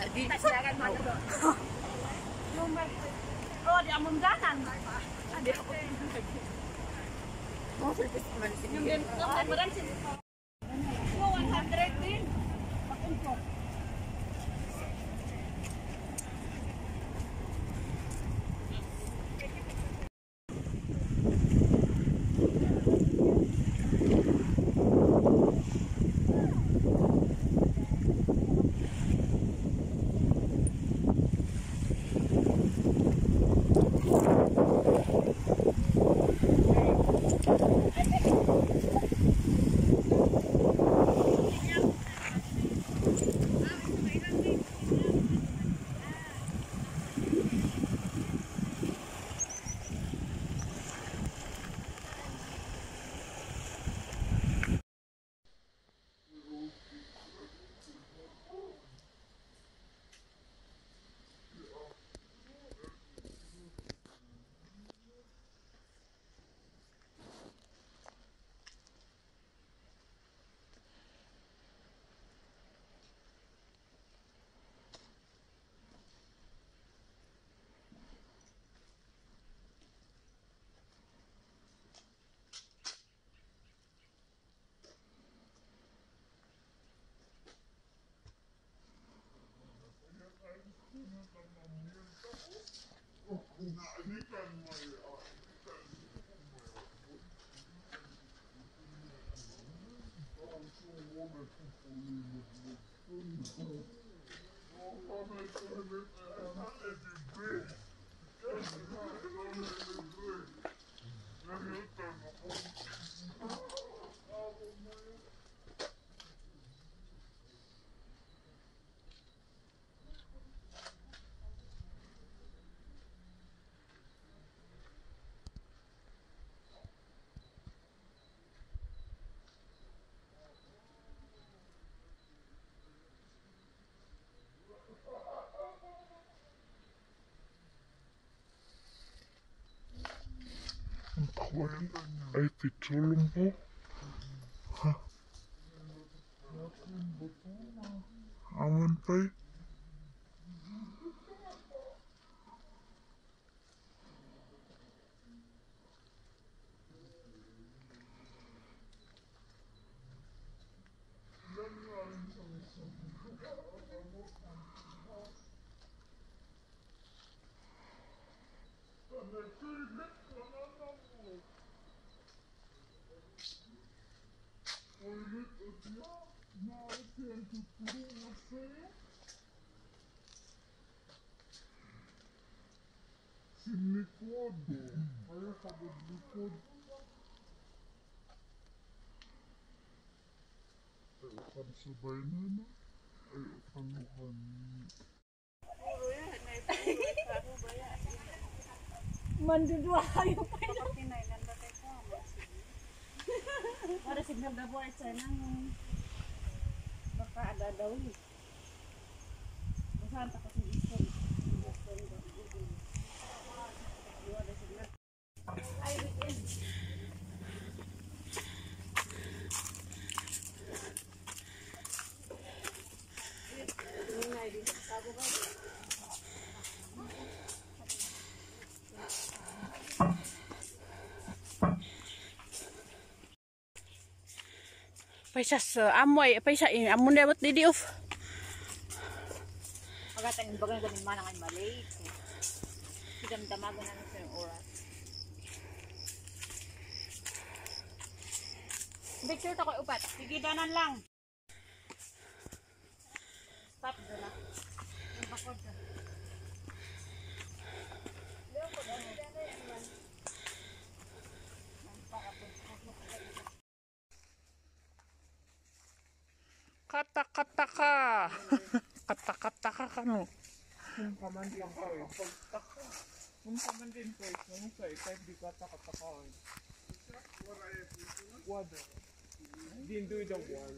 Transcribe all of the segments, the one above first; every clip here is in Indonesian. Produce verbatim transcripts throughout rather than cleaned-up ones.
Di silakan mo. Oh, di among danan. Adi ako. Mo service man sini. Yung din ko maran sini. one hundred din. Pakunto. Ay, pitulong po. Ha? Aman pa eh. Silikod. Ayaw ka maglikod. Ay, upan sabay na na. Ay, upan upan. Mandudua kayo pa yun. Para signal na buhay sa nang baka ada daw eh. Masahan ta kasi iso. Ay, weekend. Paisa sa amoy, paisa in amon dapat di di off. Agatan yung bagay ganin manang ay malay. Sidam-damago na sa yung oras. Picture to ko upat. Tigidanan lang. Stop do na. Yung bakod na. Kata-kata-ka. Kata-kata-ka ka no. Kung kaman din ko eh. Pagtaka. Kung kaman din ko eh. Kung sa eh. Kahit di kata-kata-ka eh. Wada. Didn't do the wall.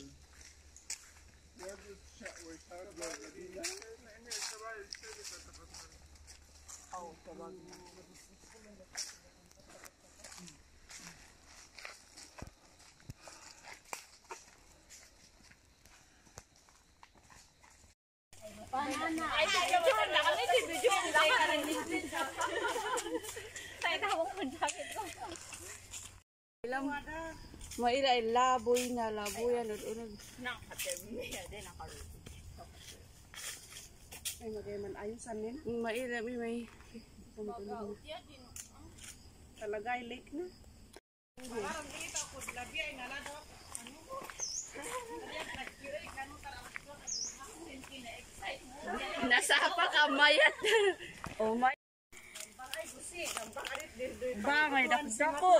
How sabag. Banana. Ilang maila laboy na laboy ano unod. Nakatermiya din nakaroon. Ay magayon ayusan nin. Maila may may talagay lake na. Parang dito ko labi ay nalado. Ano ko? Nasa pa ka mayat. Oh my. Bangay dako.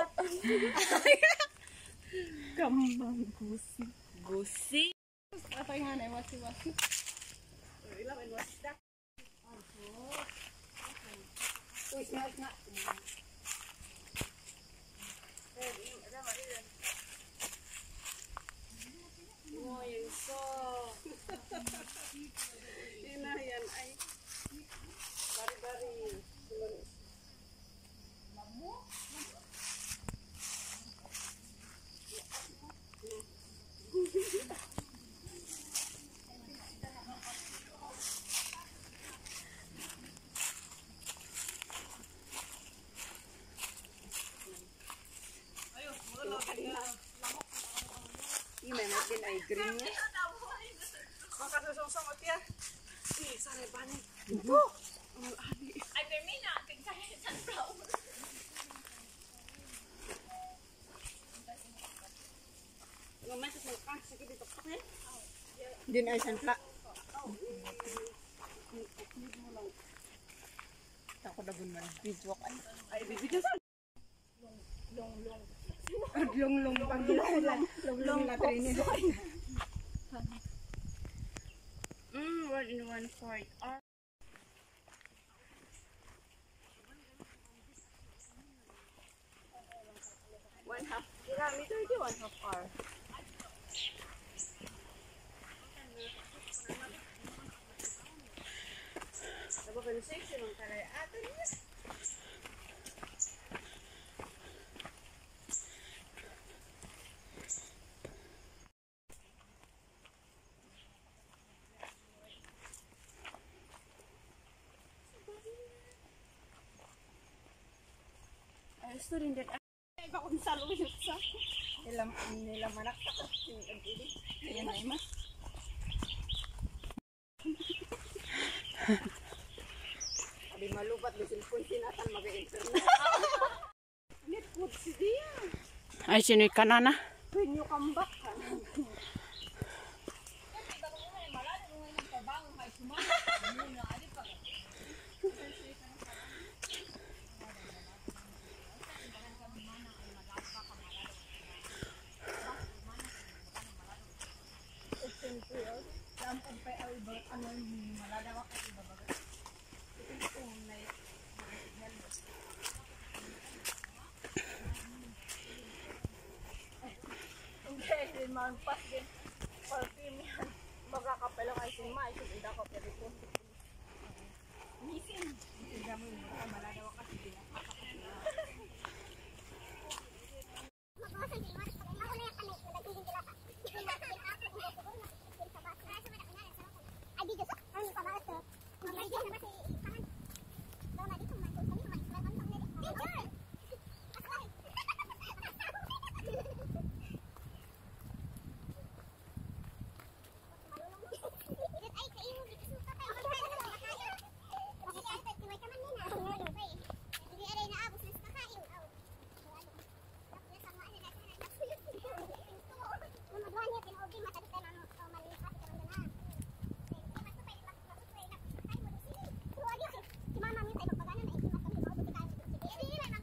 Kambang gusi. Gusi. Apa yang aneh wasi-wasi? Ilang and what's that? Uy, smart nga. Ngayon so. Yan ay bari-bari. Ini memang din ay green niya. Makasusong-song at yan. Eh, sanay bani. Ito. Ang ali. Ay, Permina, tigsahin sa flower. Ngomong sa sangkang sakit dito pa eh. Din ay sangka. Ako dagun man. Bidwak ay. Ay, bibigyan sa. Long-long. Long-long pang lang. Long-long na training. Mm, one in one fourth. Ah. One half kilometer di one half hour. Nagpa-conversation ng kalay atan niya. Ay, gusto rin din. Ay, bakong saluyot sa. Nilam, nilam anak sa kasing agili. Ayan na, Ima. Sabi malupat, bisin po sinatan mag-internet. Net food si Dia. Ay, sino'y kanana? When you come back, ha? Magpas din. Perfume yan. Magkakapalo kayo si Ma. Isip ida ko pero po. Misin. Hindi mo yung mga maladawa kasi din. Si mama minta ibang pagana na hindi matang himawag, buti kayo. Sige, lang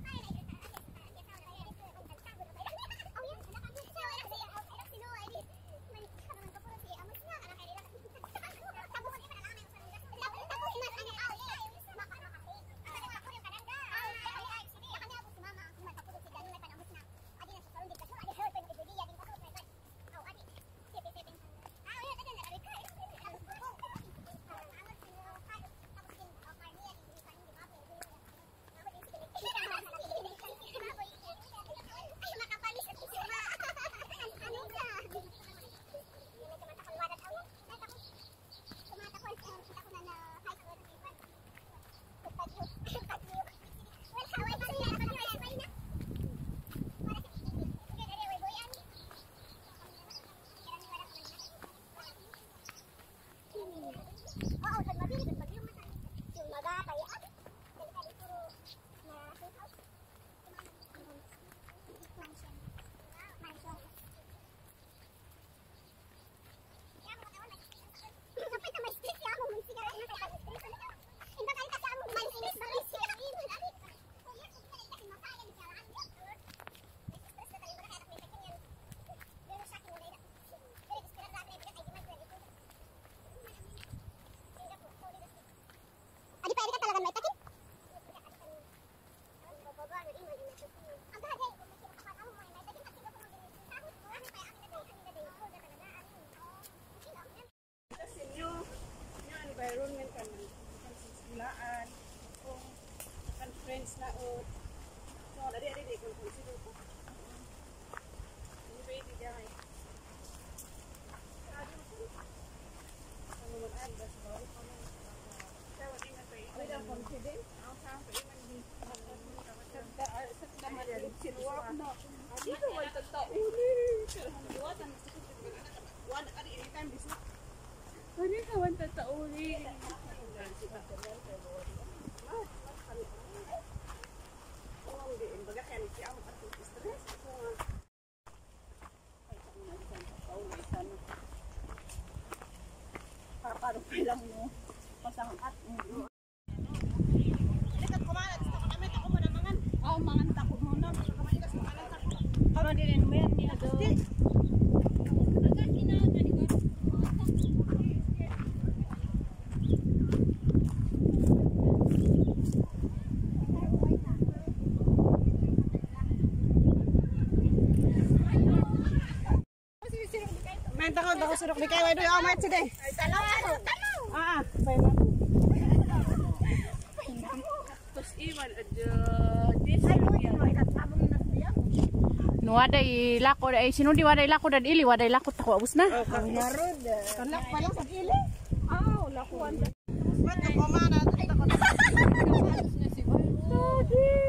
is laot. So, dari ada di kondisi dulu. Ini baby dia. Ano man ay bas bawo kami. Saya wala na pay. Ay ang confident. Ang sa pay man di. Sa sa Maria di sinuwa mo. Dito wala ta uli. Diwatan wala ari anytime this. Wala ka wala ta uli. Parang lang mo. Pasangkat mo. Ini kan kumana gusto ko namin ako manamangan. Oh, mangan tako muna. Kamay kas mangan tako. Karon din mo yan niya do. Agad ina tadi ko. Main takot ako surok di kay wado oh mat side. Ay tanaw tanaw. Ah, bayman. Tos iwan adyo. This No waday lako ay sino di waday lako dan ili waday lako tako abus na. Ang narod. Kanak pa lang sa ili. Ah, lakuan. Wat ko mana takot. Halos na si Boy.